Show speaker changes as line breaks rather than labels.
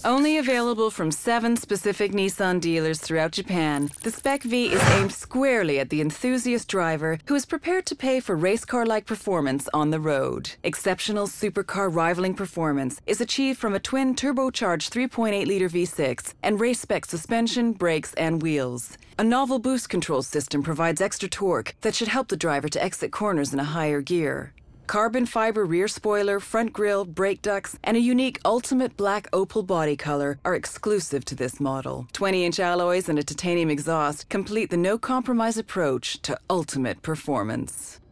Only available from 7 specific Nissan dealers throughout Japan, the Spec V is aimed squarely at the enthusiast driver who is prepared to pay for race car-like performance on the road. Exceptional supercar rivaling performance is achieved from a twin turbocharged 3.8-liter V6 and race-spec suspension, brakes, and wheels. A novel boost control system provides extra torque that should help the driver to exit corners in a higher gear. Carbon fiber rear spoiler, front grille, brake ducts, and a unique ultimate black opal body color are exclusive to this model. 20-inch alloys and a titanium exhaust complete the no-compromise approach to ultimate performance.